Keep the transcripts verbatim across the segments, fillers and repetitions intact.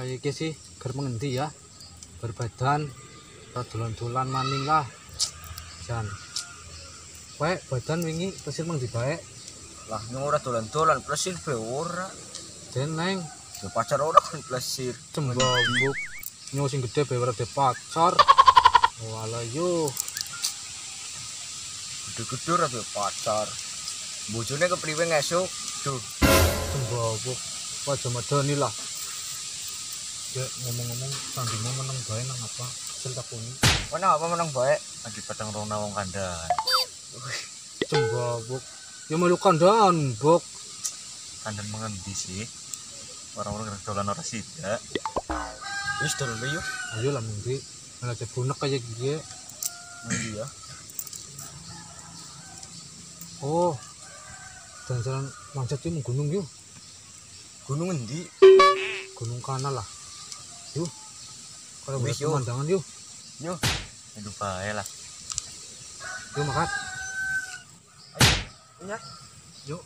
kayak iki sih ger mengendi ya berbadan dolan-dolan maning lah jan kowe badan wingi pesir mang dibae lah nyong ora dolan-dolan plesir be ora jeneng yo pacar ora kan plesir cembambuk nyo sing gede be ora de pacar wala yo gede-gede ora be pacar bojone kepriwe ngesuk duh cembambuk aja medeni lah ya ngomong-ngomong sandingmu meneng bae nang apa hasil takuni mana apa menang bae lagi padang rona wong kandhan cembambuk ya melu kandhan bok kandhan mengendi sih orang-orang yang dolan ora sida wis dolan yo ayo lah mungkin malah cebunek kayak gini nanti ya oh jalan-jalan manjat yuk gunung yuk gunung endi gunung kanal lah yuk kalau wis buat pemandangan yuk yo aduh bae lah yuk makan ya yuk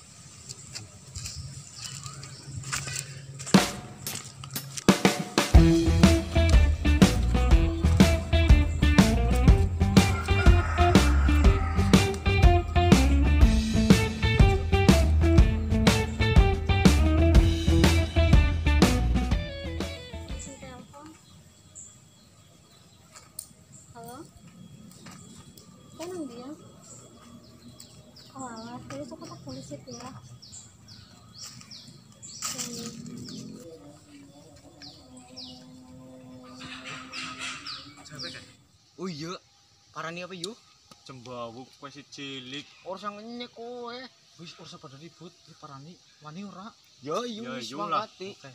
Halo? Kok nang dia? Oh alah, jadi suka tak polisi tuh ya. oh iya parani apa yuk cembawuk kowe si cilik ora sang ngenyek kowe wis ora pada ribut iki parani wani ora yo yo wis mangkati oke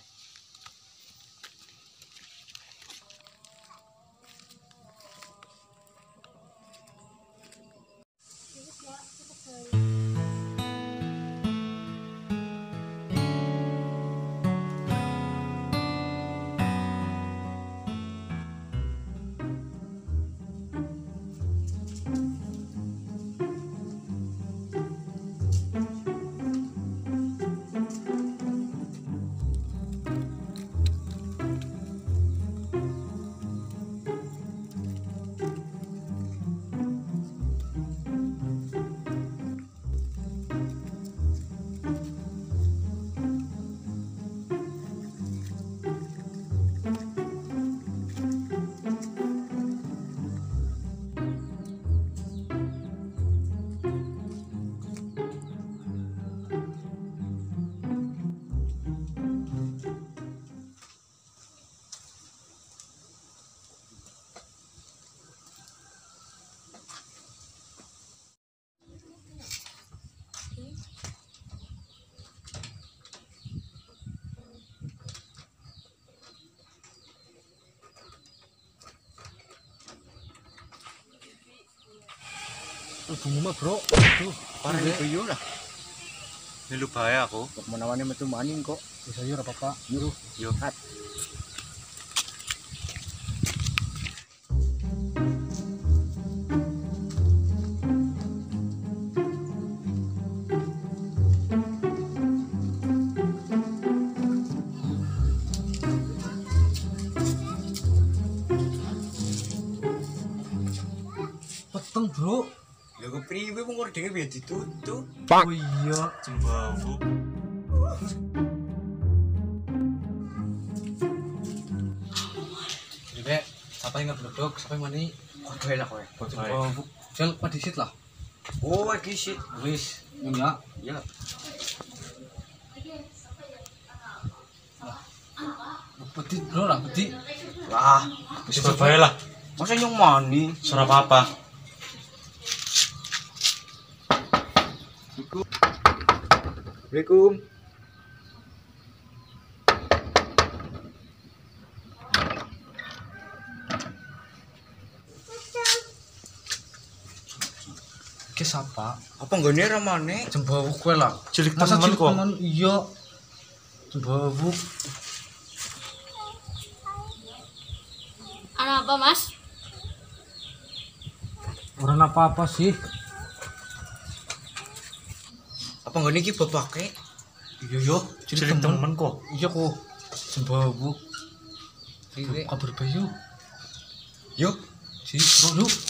Ibumu mah bro tuh parani yo lah melu bae aku kok menawane metu maning kok bisa yo ora apa-apa yuk yo kat peteng bro lha kok priwe wong ora dhewe biar ditutup oh iya cembawuk Dek, siapa yang ngebledok, siapa yang mani? kowe lah kowe Oh, jel padisit lah. oh iki sih Wis, ya. ya Peti bro lah, peti. lah Wis bae lah. masa nyong mani Ora apa-apa. Assalamualaikum Ki sapa? apa nggone ramane Cembawuk kowe lah. cilik Masa temen cilik kok temen iya. Cembawuk. Anak apa mas? Orang apa-apa sih. apa nggone iki bapake Iya yo, cilik cilik temen. temen kok Iya kok. Cembawuk. Cilik. Kabur bayu. Yuk, si bro yuk.